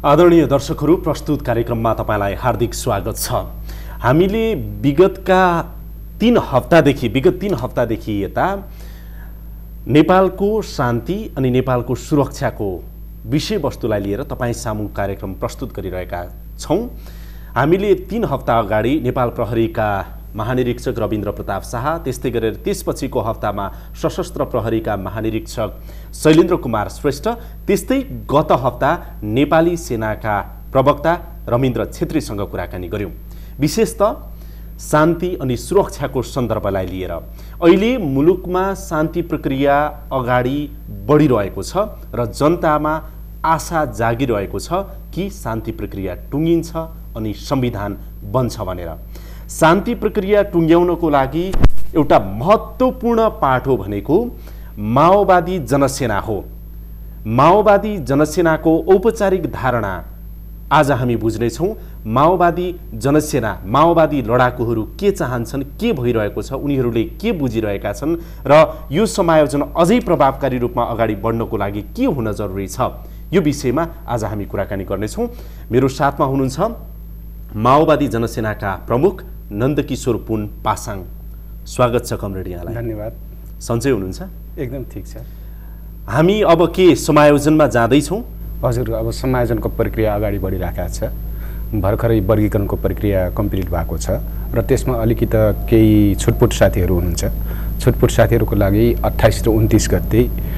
आदरणीय दर्शकहरू, प्रस्तुत कार्यक्रममा तपाईलाई हार्दिक स्वागत छ। हामीले विगत 3 हप्तादेखि यता नेपालको शान्ति अनि नेपालको सुरक्षाको विषयवस्तुलाई लिएर तपाईँ सामु कार्यक्रम प्रस्तुत गरिरहेका छौँ। हामीले 3 हप्ता अगाडि नेपाल प्रहरीका महानिरीक्षक रविन्द्र प्रताप शाह, त्यस्तै गरेर त्यसपछिको हप्तामा सशस्त्र प्रहरीका महानिरीक्षक शैलेन्द्र कुमार श्रेष्ठ, त्यस्तै गत हप्ता नेपाली सेनाका प्रवक्ता रविन्द्र छेत्रीसँग कुराकानी गर्यौं। विशेषतः शान्ति अनि सुरक्षाको सन्दर्भलाई लिएर अहिले मुलुकमा शान्ति प्रक्रिया अगाडि बढिरहेको छ र जनतामा आशा जागिरहेको छ कि शान्ति प्रक्रिया टुङ्गिन्छ अनि संविधान बन्छ भनेर। शान्ति प्रक्रिया टुङ्ग्याउनको लागि एउटा महत्त्वपूर्ण पाटो भनेको माओवादी जनसेना हो। माओवादी जनसेनाको औपचारिक धारणा आज हामी बुझ्नेछौँ। माओवादी जनसेना, माओवादी लडाकुहरू के चाहन्छन्, के भइरहेको छ, उनीहरूले के बुझिरहेका छन् र यो समायोजन अझै प्रभावकारी रूपमा अगाडि बढ्नको लागि के हुन जरुरी छ, यो विषयमा आज हामी कुराकानी गर्नेछौँ। मेरो साथमा हुनुहुन्छ माओवादी जनसेनाका प्रमुख नन्दकिशोर पुन पासाङ। स्वागत छ कमरेड यहाँलाई। धन्यवाद। सन्चै हुनुहुन्छ? एकदम ठिक छ। हामी अब के समायोजनमा जाँदैछौँ? हजुर, अब समायोजनको प्रक्रिया अगाडि बढिरहेको छ। भर्खरै वर्गीकरणको प्रक्रिया कम्प्लिट भएको छ र त्यसमा अलिकति केही छुटपुट साथीहरू हुनुहुन्छ। छुटपुट साथीहरूको लागि 28 र 29 गते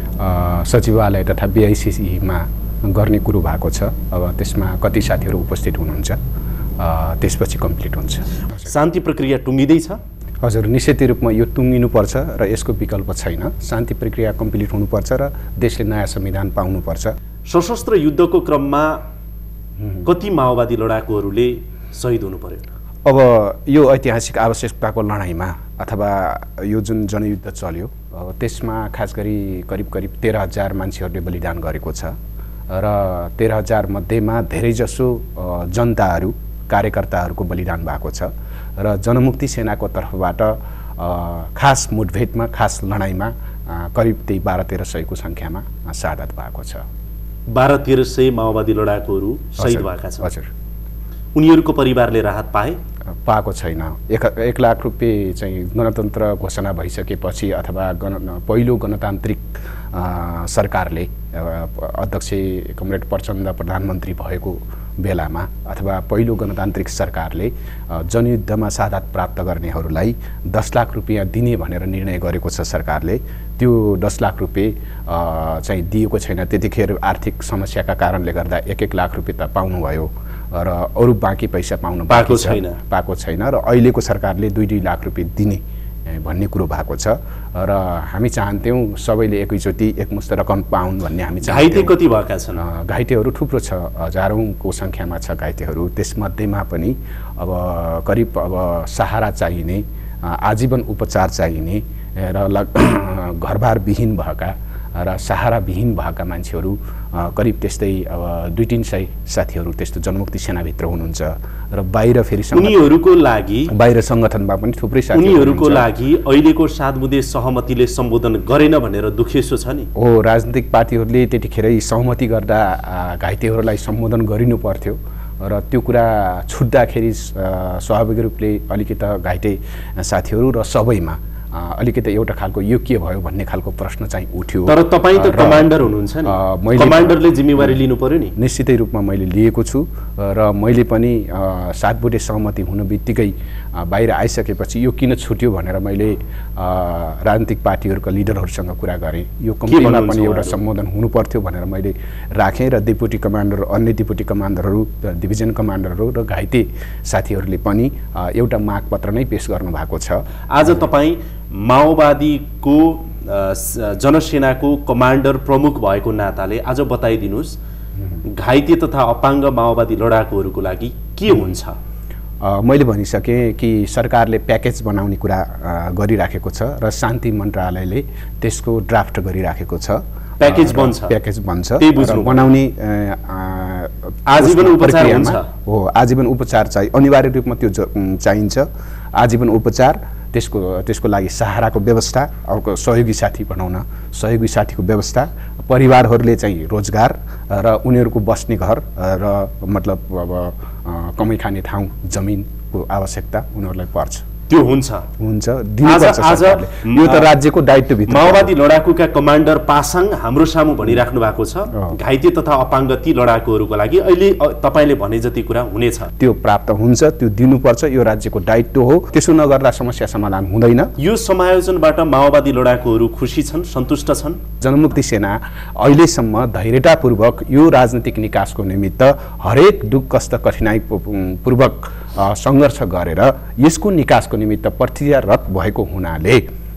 सचिवालय तथा BICCमा गर्ने कुरो भएको छ। अब त्यसमा कति साथीहरू उपस्थित हुनुहुन्छ, त्यसपछि कम्प्लिट हुन्छ। शान्ति प्रक्रिया टुङ्गिँदैछ? हजुर, निश्चित रूपमा यो टुङ्गिनुपर्छ र यसको विकल्प छैन। शान्ति प्रक्रिया कम्प्लिट हुनुपर्छ र देशले नयाँ संविधान पाउनुपर्छ। सशस्त्र युद्धको क्रममा कति माओवादी लडाकुहरूले शहीद हुनु पर्यो? अब यो ऐतिहासिक आवश्यकताको लडाइँमा अथवा यो जुन जनयुद्ध चल्यो त्यसमा खास गरी करिब 13,000 मान्छेहरूले बलिदान गरेको छ र 13,000 मध्येमा धेरैजसो जनताहरू, कार्यकर्ताहरूको बलिदान भएको छ र जनमुक्ति सेनाको तर्फबाट खास मुठभेडमा, खास लडाइँमा करिब 12-13 सयको सङ्ख्यामा शहादत भएको छ। 12-13 माओवादी लडाकुहरू शहीद भएका छन्। हजुर। उनीहरूको परिवारले राहत पाएको छैन। 1 लाख रुपियाँ चाहिँ गणतन्त्र घोषणा भइसकेपछि अथवा पहिलो गणतान्त्रिक सरकारले अध्यक्ष कमरेड प्रचण्ड प्रधानमन्त्री भएको बेलामा अथवा पहिलो गणतान्त्रिक सरकारले जनयुद्धमा शहादत प्राप्त गर्नेहरूलाई 10 लाख रुपियाँ दिने भनेर निर्णय गरेको छ सरकारले। त्यो 10 लाख रुपियाँ चाहिँ दिएको छैन। त्यतिखेर आर्थिक समस्याका कारणले गर्दा 1-1 लाख रुपियाँ त पाउनुभयो र अरू बाँकी पैसा पाएको छैन र अहिलेको सरकारले 2-2 लाख रुपियाँ दिने भन्ने कुरो भएको छ र हामी चाहन्थ्यौँ सबैले एकैचोटि एकमुष्ट रकम पाउन् भन्ने हामी चाहन्थ्यौँ। घाइते कति भएका छन्? घाइतेहरू थुप्रो छ, हजारौँको सङ्ख्यामा छ घाइतेहरू। त्यसमध्येमा पनि अब करिब सहारा चाहिने, आजीवन उपचार चाहिने र घरबार विहीन भएका र सहाराविहीन भएका मान्छेहरू करिब त्यस्तै अब 2-3 साथीहरू त्यस्तो जनमुक्ति सेनाभित्र हुनुहुन्छ र बाहिर फेरि उनीहरूको लागि बाहिर सङ्गठनमा पनि थुप्रै साथीहरू उनीहरूको लागि अहिलेको 7 बुँदे सहमतिले सम्बोधन गरेन भनेर दुखेसो छ नि? हो, राजनीतिक पार्टीहरूले त्यतिखेरै सहमति गर्दा घाइतेहरूलाई सम्बोधन गरिनु पर्थ्यो र त्यो कुरा छुट्दाखेरि स्वाभाविक रूपले अलिकति घाइते साथीहरू र सबैमा अलिकति एउटा खालको यो के भयो भन्ने खालको प्रश्न चाहिँ उठ्यो। तर तपाईँ त कमान्डर हुनुहुन्छ नि, कमान्डरले जिम्मेवारी लिनु पर्यो नि। निश्चितै रूपमा मैले लिएको छु र मैले पनि 7 बुँदे सहमति हुनु बित्तिकै बाहिर आइसकेपछि यो किन छुट्यो भनेर मैले राजनीतिक पार्टीहरूका लिडरहरूसँग कुरा गरेँ। यो कम्पनीमा पनि एउटा सम्बोधन हुनुपर्थ्यो भनेर मैले राखेँ र डिप्युटी कमान्डर, अन्य डिप्युटी कमान्डरहरू, डिभिजन कमान्डरहरू र घाइते साथीहरूले पनि एउटा मागपत्र नै पेश गर्नुभएको छ। आज तपाईँ माओवादीको जनसेनाको कमान्डर प्रमुख भएको नाताले आज बताइदिनुहोस्, घाइते तथा अपाङ्ग माओवादी लडाकुहरूको लागि के हुन्छ? मैले भनिसकेँ कि सरकारले प्याकेज बनाउने कुरा गरिराखेको छ र शान्ति मन्त्रालयले त्यसको ड्राफ्ट गरिराखेको छ। प्याकेज बन्छ बनाउने आजीवन उपचार हुन्छ। हो, आजीवन उपचार चाहिँ अनिवार्य रूपमा त्यो चाहिन्छ। आजीवन उपचार त्यसको लागि सहाराको व्यवस्था, अर्को सहयोगी साथी बनाउन, सहयोगी साथीको व्यवस्था, परिवारहरूले चाहिँ रोजगार र उनीहरूको बस्ने घर र मतलब अब कमाइ खाने ठाउँ जमिनको आवश्यकता उनीहरूलाई पर्छ। त्यो हुन्छ दिनुपर्छ सरकारले। यो त राज्यको दायित्वभित्र। माओवादी लडाकुका कमान्डर पासाङ हाम्रो सामु भनिराख्नु भएको छ घाइते तथा अपाङ्ग ती लडाकुहरूको लागि अहिले तपाईले भने जति कुरा हुनेछ त्यो प्राप्त हुन्छ, त्यो दिनुपर्छ, यो राज्यको दायित्व हो। त्यसो नगर्दा समस्या समाधान हुँदैन। यो समायोजनबाट माओवादी लडाकुहरू खुसी छन्, सन्तुष्ट छन्? जनमुक्ति सेना अहिलेसम्म धैर्यतापूर्वक यो राजनीतिक निकासको निमित्त हरेक दुःख कष्ट कठिनाई पूर्वक सङ्घर्ष गरेर यसको निकासको निमित्त प्रक्रियारत भएको हुनाले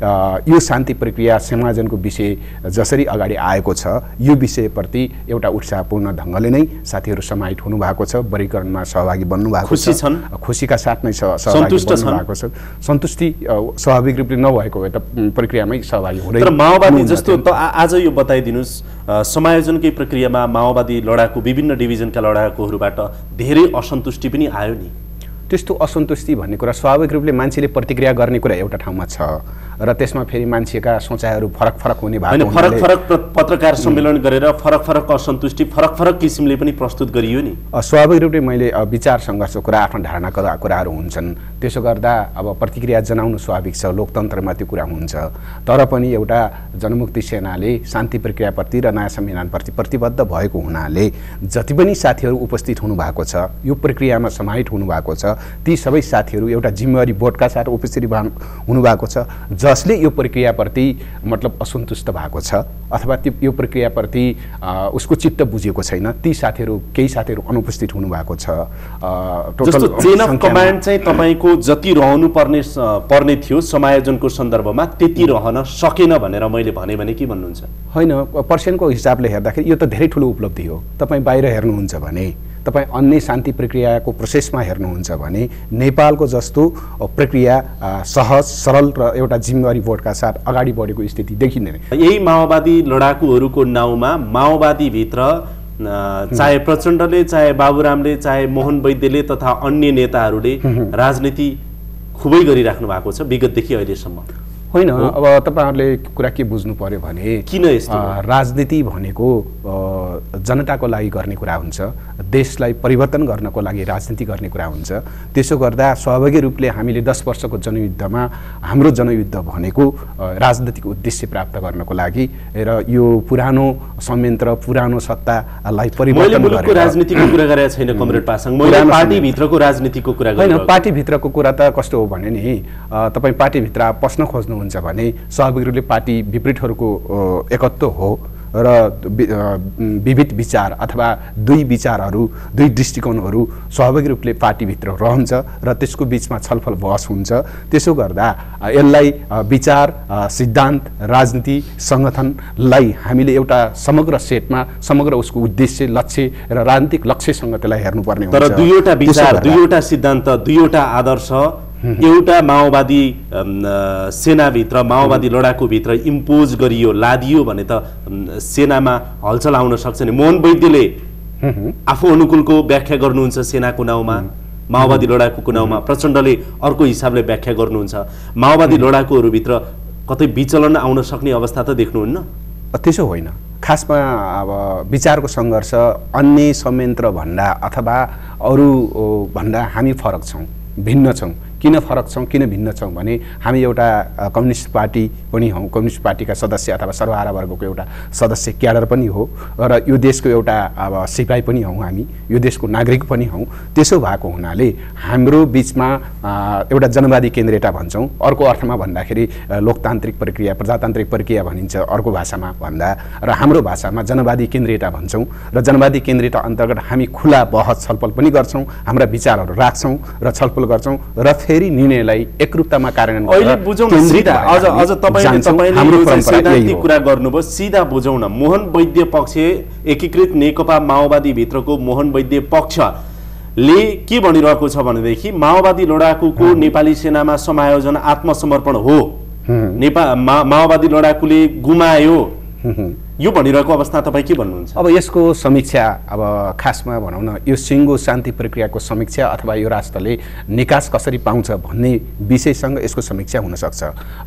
यो शान्ति प्रक्रिया समायोजनको विषय जसरी अगाडि आएको छ यो विषयप्रति एउटा उत्साहपूर्ण ढङ्गले नै साथीहरू समाहित हुनुभएको छ, वर्गीकरणमा सहभागी बन्नु भएको छ, खुसीका साथ नै सहभागी बन्नु भएको छ। सन्तुष्टि स्वाभाविक रूपले नभएको भए त प्रक्रियामै सहभागी हुँदैन। तर माओवादी जस्तो त आज यो बताइदिनुस्, समायोजनकै प्रक्रियामा माओवादी लडाकु विभिन्न डिभिजनका लडाकुहरूबाट धेरै असन्तुष्टि पनि आयो नि। त्यस्तो असन्तुष्टि भन्ने कुरा स्वाभाविक रूपले मान्छेले प्रतिक्रिया गर्ने कुरा एउटा ठाउँमा छ र त्यसमा फेरि मान्छेका सोचाइहरू फरक फरक हुने भएको फरक फरक पत्रकार सम्मेलन गरेर फरक फरक असन्तुष्टि फरक फरक किसिमले पनि प्रस्तुत गरियो नि। स्वाभाविक रूपले मैले विचार सङ्घर्षको कुरा, आफ्नो धारणाका कुराहरू हुन्छन्, त्यसो गर्दा अब प्रतिक्रिया जनाउनु स्वाभाविक छ, लोकतन्त्रमा त्यो कुरा हुन्छ। तर पनि एउटा जनमुक्ति सेनाले शान्ति प्रक्रियाप्रति र नयाँ संविधानप्रति प्रतिबद्ध भएको हुनाले जति पनि साथीहरू उपस्थित हुनुभएको छ, यो प्रक्रियामा समाहित हुनुभएको छ, ती सबै साथीहरू एउटा जिम्मेवारी बोर्डका साथ उपस्थित हुनुभएको छ जसले यो प्रक्रियाप्रति मतलब असन्तुष्ट भएको छ अथवा यो प्रक्रियाप्रति उसको चित्त बुझेको छैन, ती साथीहरू केही साथीहरू अनुपस्थित हुनुभएको छ। जस्तो चेन अफ कमान्ड चाहिँ तपाईको जति रहनु पर्ने थियो समायोजनको सन्दर्भमा त्यति रहन सकेन भनेर मैले भने के भन्नुहुन्छ? होइन, पर्सेन्टको हिसाबले हेर्दाखेरि यो त धेरै ठुलो उपलब्धि हो। तपाईँ बाहिर हेर्नुहुन्छ भने, तपाईँ अन्य शान्ति प्रक्रियाको प्रोसेसमा हेर्नुहुन्छ भने नेपालको जस्तो प्रक्रिया सहज सरल र एउटा जिम्मेवारी बोर्डका साथ अगाडि बढेको स्थिति देखिँदैन। यही माओवादी लडाकुहरूको नाउँमा माओवादीभित्र चाहे प्रचण्डले, चाहे बाबुरामले, चाहे मोहन वैद्यले तथा अन्य नेताहरूले राजनीति खुबै गरिराख्नु भएको छ विगतदेखि अहिलेसम्म। होइन, अब तपाईहरुले कुरा के बुझ्नु पर्यो भने किन यस्तो राजनीति भनेको जनताको लागि गर्ने कुरा हुन्छ, देशलाई परिवर्तन गर्नको लागि राजनीति गर्ने कुरा हुन्छ। त्यसो गर्दा स्वाभाविक रूपले हामीले 10 वर्षको जनयुद्धमा हाम्रो जनयुद्ध भनेको राजनीतिक उद्देश्य प्राप्त गर्नको लागि र यो पुरानो संयन्त्र पुरानो सत्तालाई परिवर्तन गरेर राजनीतिको कुरा गरेको छैन कमरेड पासाङ, मैले पार्टी भित्रको राजनीतिको कुरा गरेको। हैन, पार्टी भित्रको कुरा त कस्तो हो भने नि तपाई पार्टी भित्र पस्न खोज्नुहुन्छ भने स्वाभाविक रूपले पार्टी विपरीतहरूको एकत्व हो र विविध विचार अथवा दुई विचारहरू दुई दृष्टिकोणहरू स्वाभाविक रूपले पार्टीभित्र रहन्छ र त्यसको बीचमा छलफल बहस हुन्छ। त्यसो गर्दा यसलाई विचार सिद्धान्त राजनीति संगठनलाई हामीले एउटा समग्र सेटमा समग्र उसको उद्देश्य लक्ष्य र राजनीतिक लक्ष्यसँग त्यसलाई हेर्नुपर्ने हुन्छ। तर दुईवटा विचार दुईवटा सिद्धान्त दुईवटा आदर्श एउटा माओवादी सेनाभित्र माओवादी लडाकुभित्र इम्पोज गरियो लादियो भने त सेनामा हलचल आउन सक्छ नि। मोहन वैद्यले आफू अनुकूलको व्याख्या गर्नुहुन्छ सेनाको नाउँमा, माओवादी लडाकुको नाउँमा, प्रचण्डले अर्को हिसाबले व्याख्या गर्नुहुन्छ। माओवादी लडाकुहरूभित्र कतै विचलन आउन सक्ने अवस्था त देख्नुहुन्न? त्यसो होइन, खासमा अब विचारको सङ्घर्ष अन्य संयन्त्र भन्दा अथवा अरू भन्दा हामी फरक छौँ, भिन्न छौँ। किन फरक छौँ किन भिन्न छौँ भने हामी एउटा कम्युनिस्ट पार्टी पनि हौँ, कम्युनिस्ट पार्टीका सदस्य अथवा सर्वहारा वर्गको एउटा सदस्य क्याडर पनि हो र यो देशको एउटा अब सिपाही पनि हौँ, हामी यो देशको नागरिक पनि हौँ। त्यसो भएको हुनाले हाम्रो बिचमा एउटा जनवादी केन्द्रीयता भन्छौँ, अर्को अर्थमा भन्दाखेरि लोकतान्त्रिक प्रक्रिया प्रजातान्त्रिक प्रक्रिया भनिन्छ अर्को भाषामा भन्दा, र हाम्रो भाषामा जनवादी केन्द्रीयता भन्छौँ। र जनवादी केन्द्रीयता अन्तर्गत हामी खुला बहस छलफल पनि गर्छौँ, हाम्रा विचारहरू राख्छौँ र छलफल गर्छौँ र फेरि निर्णयलाई एकरूपतामा कार्यान्वयन अहिले बुझौँ सिधा। अझ तपाईले सैद्धान्तिक कुरा गर्नुभयो, सिधा बुझौँ न। मोहन वैद्य पक्ष एकीकृत नेकपा माओवादी भित्रको मोहन वैद्य पक्षले के भनिरहेको छ भनेदेखि माओवादी लडाकुको नेपाली सेनामा समायोजन आत्मसमर्पण हो, माओवादी लडाकुले गुमायो, यो भनिरहेको अवस्था तपाईँ के भन्नुहुन्छ? अब यसको समीक्षा अब खासमा भनौँ न यो सिङ्गो शान्ति प्रक्रियाको समीक्षा अथवा यो राष्ट्रले निकास कसरी पाउँछ भन्ने विषयसँग यसको समीक्षा हुनसक्छ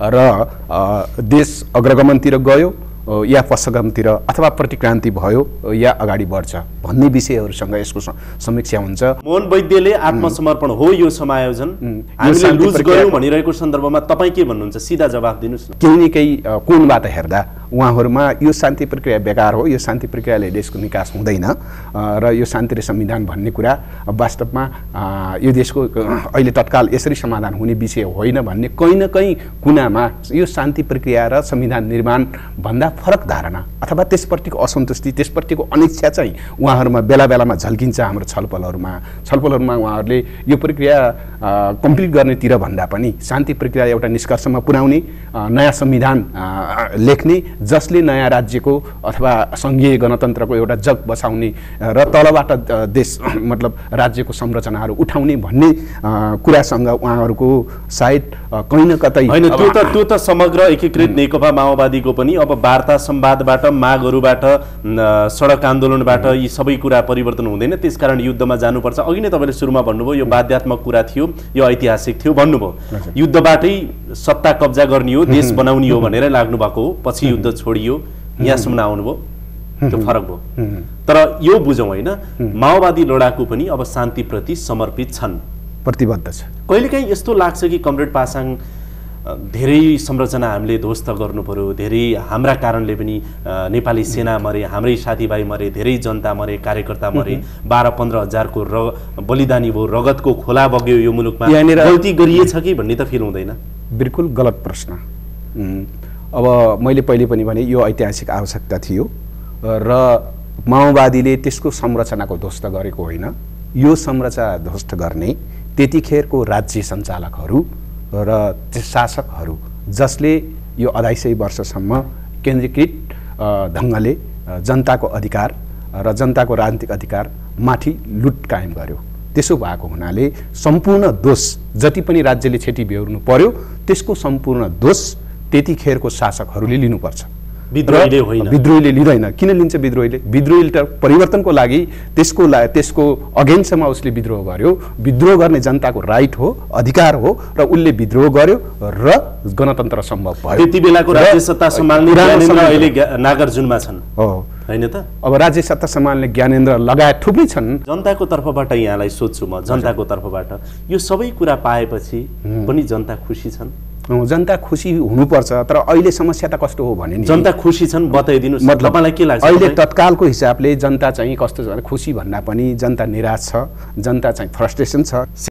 र देश अग्रगमनतिर गयो या पश्चगमतिर अथवा प्रतिक्रान्ति भयो या अगाडि बढ्छ भन्ने विषयहरूसँग यसको समीक्षा हुन्छ। मोहन वैद्यले आत्मसमर्पण हो यो समायोजन हामीले लुज गर्यौं भनिरहेको सन्दर्भमा तपाईँ के भन्नुहुन्छ? सिधा जवाफ दिनुस् न। केही न केही कोणबाट हेर्दा उहाँहरूमा यो शान्ति प्रक्रिया बेकार हो, यो शान्ति प्रक्रियाले देशको निकास हुँदैन र यो शान्ति र संविधान भन्ने कुरा वास्तवमा यो देशको अहिले तत्काल यसरी समाधान हुने विषय होइन भन्ने कहीँ न कहीँ कुनामा यो शान्ति प्रक्रिया र संविधान निर्माण भन्दा फरक धारणा अथवा त्यसप्रतिको असन्तुष्टि, त्यसप्रतिको अनिच्छा चाहिँ उहाँहरूमा बेला बेलामा झल्किन्छ। हाम्रो छलफलहरूमा उहाँहरूले यो प्रक्रिया कम्प्लिट गर्नेतिर भन्दा पनि शान्ति प्रक्रिया एउटा निष्कर्षमा पुर्याउने, नयाँ संविधान लेख्ने जसले नयाँ राज्यको अथवा सङ्घीय गणतन्त्रको एउटा जग बसाउने र तलबाट देश मतलब राज्यको संरचनाहरू उठाउने भन्ने कुरासँग उहाँहरूको सायद कहीँ न कतै होइन। त्यो त समग्र एकीकृत नेकपा माओवादीको पनि अब वार्ता संवादबाट, मागहरूबाट, सडक आन्दोलनबाट यी सबै कुरा परिवर्तन हुँदैन, त्यसकारण युद्धमा जानुपर्छ। अघि नै तपाईँले सुरुमा भन्नुभयो यो बाध्यात्मक कुरा थियो, यो ऐतिहासिक थियो भन्नुभयो। युद्धबाटै सत्ता कब्जा गर्ने हो, देश बनाउने हो भनेर लाग्नु भएको हो, पछि युद्ध छोडियो, यहाँसम्म आउनुभयो, त्यो फरक भयो। तर यो बुझौँ होइन, माओवादी लडाकु पनि अब शान्तिप्रति समर्पित छन्, प्रतिबद्ध छ। कहिलेकाहीँ यस्तो लाग्छ कि कमरेड पासाङ धेरै संरचना हामीले ध्वस्त गर्नु पर्यो, धेरै हाम्रा कारणले पनि नेपाली सेना मरे, हाम्रै साथीभाइ मरे, धेरै जनता मरे, कार्यकर्ता मरे, 12-15 हजारको बलिदानी भयो, रगतको खोला बग्यो यो मुलुकमा, गल्ती गरिएछ कि भन्ने त फिल हुँदैन? बिल्कुल गलत प्रश्न। अब मैले पहिले पनि भने यो ऐतिहासिक आवश्यकता थियो र माओवादीले त्यसको संरचनाको ध्वस्त गरेको होइन। यो संरचना ध्वस्त गर्ने त्यतिखेरको राज्य सञ्चालकहरू र शासकहरू जसले यो 250 वर्षसम्म केन्द्रीकृत ढङ्गले जनताको अधिकार र जनताको राजनीतिक अधिकार माथि लुट कायम गर्यो। त्यसो भएको हुनाले सम्पूर्ण दोष जति पनि राज्यले क्षति बेहोर्नु पर्यो त्यसको सम्पूर्ण दोष त्यतिखेरको शासकहरूले लिनुपर्छ। विद्रोहीले लिँदैन। किन लिन्छ विद्रोहीले? विद्रोहीले त परिवर्तनको लागि त्यसको अगेन्स्टमा उसले विद्रोह गर्यो। विद्रोह गर्ने जनताको राइट हो, अधिकार हो र उसले विद्रोह गर्यो र गणतन्त्र सम्भव भयो। त्यति बेलाको राज्य सत्ता सम्हाल्ने ज्ञानेन्द्र अहिले नागार्जुनमा छन् हैन त? अब राज्य सत्ता सम्हाल्ने ज्ञानेन्द्र लगायत थुप्रै छन्। जनताको तर्फबाट यहाँलाई सोध्छु म, जनताको तर्फबाट यो सबै कुरा पाएपछि पनि जनता खुसी छन्? जनता खुसी हुनुपर्छ, तर अहिले समस्या त कस्तो हो भने जनता खुसी छन् बताइदिनुस्। तपाईँलाई के लाग्छ? अहिले तत्कालको हिसाबले जनता चाहिँ कस्तो छ भने खुसी भन्दा पनि जनता निराश छ, जनता चाहिँ फ्रस्ट्रेसन छ।